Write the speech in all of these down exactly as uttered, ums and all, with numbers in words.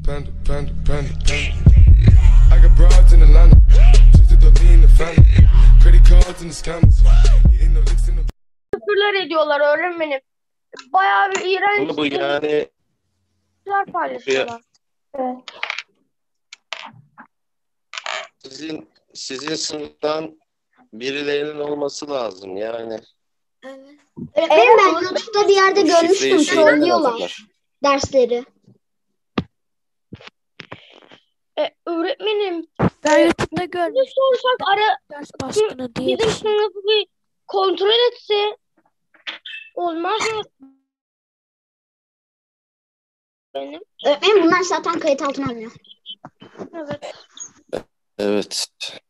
Panda, panda, panda, panda. I got broads in Atlanta. Just to the lean the family. Credit cards in the scammers. Hitting the licks in the. Küfürler ediyorlar öğretmenim. Bayağı bir iğrenç Ama bu yani şeyler paylaşıyorlar. Evet. sizin sizin sınıftan birilerinin olması lazım yani. Evet. Öğretmenim ben YouTube'da bir yerde Bu görmüştüm. şifreyi şeyden Trollüyorlar alırlar. dersleri. E, öğretmenim Ben YouTube'da görmüştüm. ne sorsak ara Ders baskını diye bizim bir şey. sınıfı bir kontrol etse olmaz mı? Benim. Öğretmenim bunlar zaten kayıt altına alınıyor. Evet. Evet.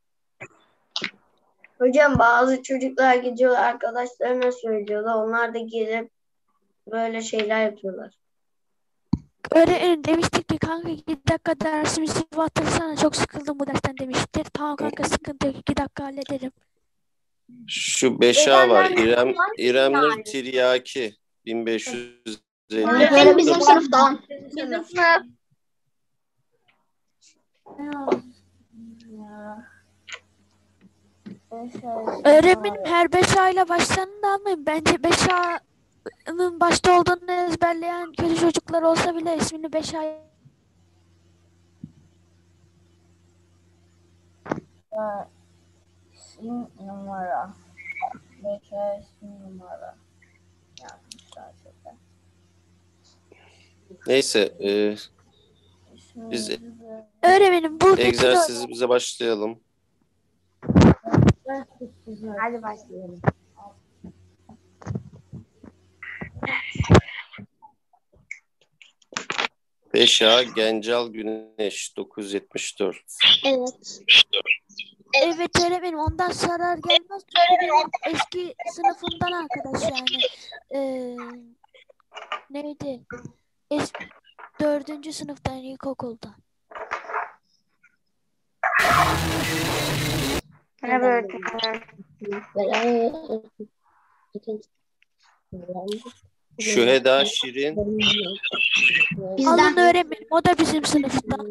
Hocam bazı çocuklar gidiyorlar arkadaşlarına söylüyorlar. Onlar da gelip böyle şeyler yapıyorlar. Öğretmenim demiştik ki kanka iki dakika dersimizi batırsana, çok sıkıldım bu dersten demiştir. Tamam kanka sıkıntı yok, iki dakika hallederim. Şu beş A var. Öğrenler İrem var İremnur yani. Tiryaki bin beş yüz elli. Öğretmenim bizim sınıfta. Bizim sınıf. Öğretmenim her beş A ile başlarını da almayın. Bence beş A'nın başta olduğunu ezberleyen kötü çocuklar olsa bile ismini beş A İsim numara. Bekar isim numara. Yapmışlar zaten. Neyse, e, biz Öğretmenim bu egzersizimize başlayalım. Hadi başlayalım. beş A Gencal Güneş dokuz yüz yetmiş dört. Evet. Evet öğretmenim ondan zarar gelmez. Çünkü benim eski sınıfımdan arkadaş yani. Ee, neydi? Es dördüncü sınıftan ilkokulda. Merhaba öğretmenim. Şüheda Şirin Alın Bizden. öğretmenim o da bizim sınıftan.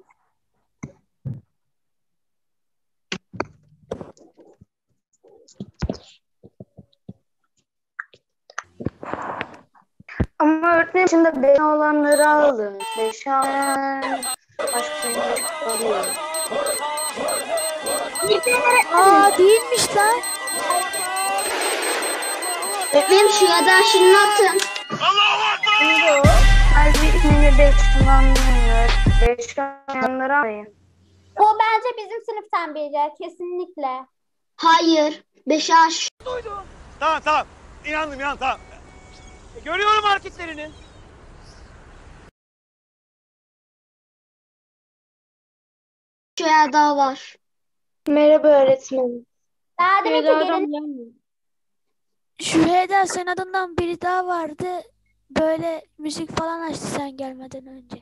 Ama öğretmenim şimdi beş olanları aldım. Beş olanlar başka bir oluyor. Aa değilmiş lan. Öğretmenim şu ya da şirin atın. Halbuki ismini beş olanlar. Beş olanları alayım. O bence bizim sınıftan biri. Kesinlikle. Hayır. beş A Tamam tamam. İnandım inan tamam. E, görüyorum hareketlerini. şu ya da var. Merhaba öğretmenim. Daha demek ki Şeylerden gelin gelmiyor. Şüheyda sen adından biri daha vardı. Böyle müzik falan açtı sen gelmeden önce.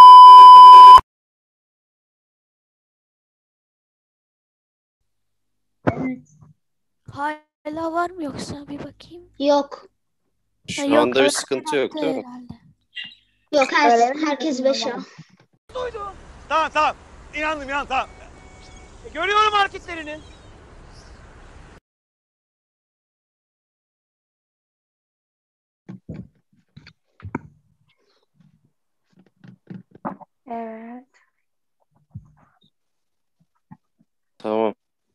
Evet. Hala var mı yoksa bir bakayım. Yok. Ha, şu yok, anda bir öğretmen sıkıntı yok attı değil mi? herhalde. Yok her, Öğretmenim, herkes beş A. Tamam tamam. İnandım inan tamam. E, görüyorum hareketlerini. Evet. Tamam.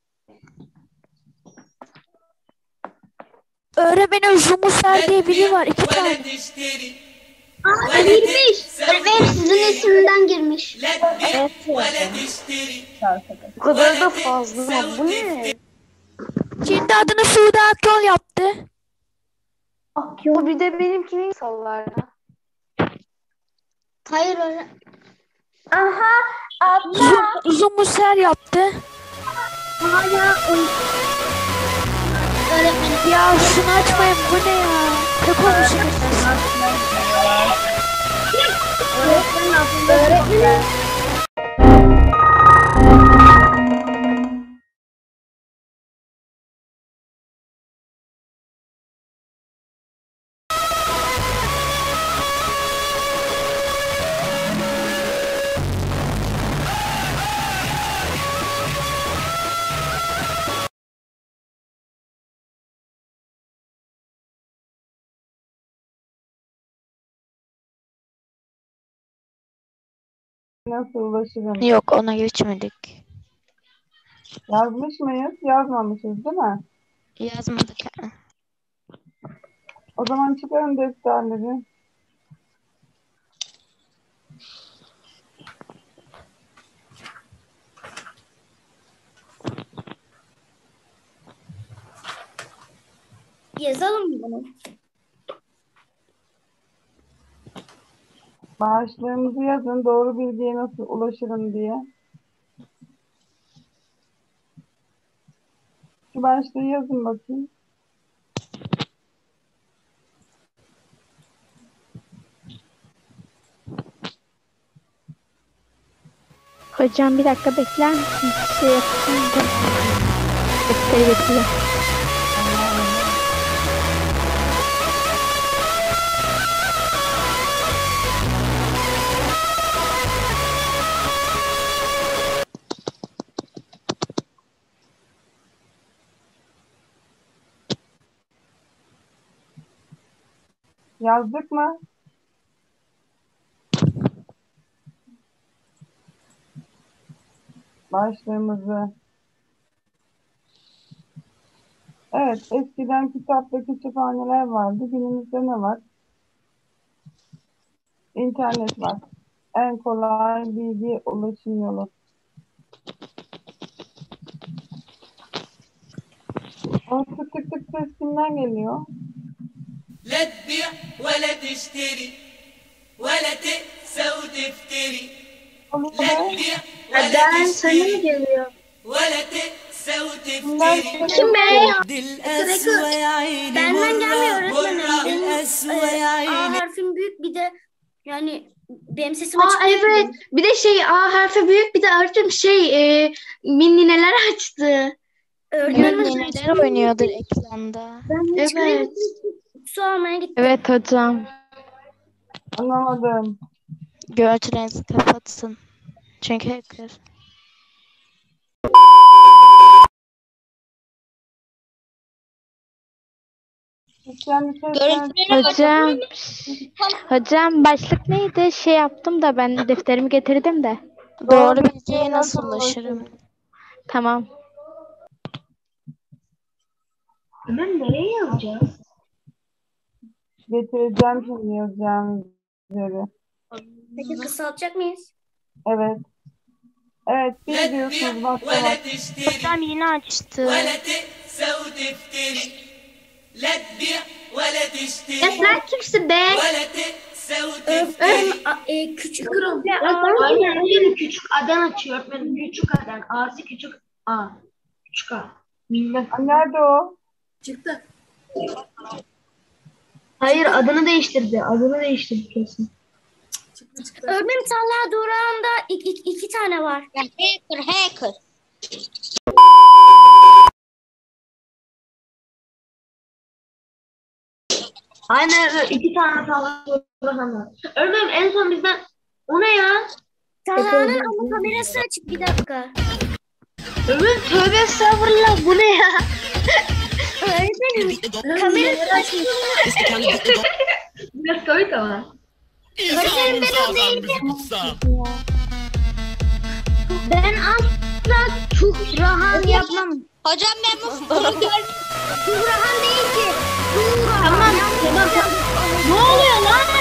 Öğretmenim Jumuser diye biri var. iki tane. Aa girmiş. Öğretmenim sizin isimden girmiş. Bu kadar da fazla. Bu ne? Şimdi adını Suudi Akyol yaptı. O bir de benimkini sallardı. Hayır öyle. aha abla Zum Zumuser yaptı. Hala öğretmenim. Ya şunu açmayın bu ne ya? Ne konuşuyorsunuz? Öğretmenim. nasıl ulaşırım? Yok, ona geçmedik. Yazmış mıyız? Yazmamışız değil mi? Yazmadık. O zaman çıkarın defterleri. Yazalım mı bunu? Başlığımızı yazın. Doğru bilgiye nasıl ulaşırım diye. Şu başlığı yazın bakayım. Hocam bir dakika bekler misin? Şey yapacağım. Defteri bekliyor. Yazdık mı? Başlığımızı. Evet, eskiden kitap ve kütüphaneler vardı. Günümüzde ne var? İnternet var. En kolay bilgi ulaşım yolu. O tık tık tık ses kimden geliyor? لا تبيع ولا تشتري ولا تقسى وتفتري Oluyor لا mu? تبيع ولا Ben sana mı تشتري geliyor? ولا تقسى Kimden وتفتري Kim be? دي القسوة يا عيني Benden gelmiyor مرة öğretmenim. Benim القسوة e, يا A عيني harfin büyük bir de yani benim sesim Aa açık değil mi? evet. Bir de şey A harfi büyük, bir de öğretmenim şey e, mini neler açtı. Öğretmenimiz Neler oynuyordur ekranda. ben Evet. çıkayım, su almaya gittim. Evet hocam. Anlamadım. Görüntülerinizi kapatsın. Çünkü hacker. Sen bir seslen. Hocam. Hocam başlık neydi? Şey yaptım da ben defterimi getirdim de. Doğru bilgiye nasıl ulaşırım? Tamam. Hemen nereye yazacağız? Getireceğim şimdi yazacağım üzere. Peki kısaltacak mıyız? Evet. Evet, bir لا diyorsunuz تبيع başka ولا bak. تشتري Hocam yine açtı. ولا تقسى وتفتري لا تبيع ولا Ya تشتري sen kimsin be? ولا تقسى Öğretmenim وتفتري a- e, küçük Öğretmenim küçük A'dan açıyor. Öğretmenim küçük A'dan. A'sı küçük A. Küçük A. Minnak. Aa, nerede o? Çıktı. Hayır adını değiştirdi. Adını değiştirdi kesin. Çıktı çıktı. Öğretmenim Talha Duran'da iki, iki, iki tane var. Hacker hacker. Aynen öyle. iki tane falan var. Öğretmenim en son bizden o ne ya? Talha'nın ama kamerası açık, bir dakika. Öğretmenim tövbe estağfurullah bu ne ya? Öğretmenim kamerası açık. Biraz komik ama. Öğretmenim ben o değilim. Ben asla Tuhrahan yapmam. Hocam ben bu bunu gördüm. Tuhrahan değil ki. Tuhrahan. Tamam tamam. Ne oluyor lan?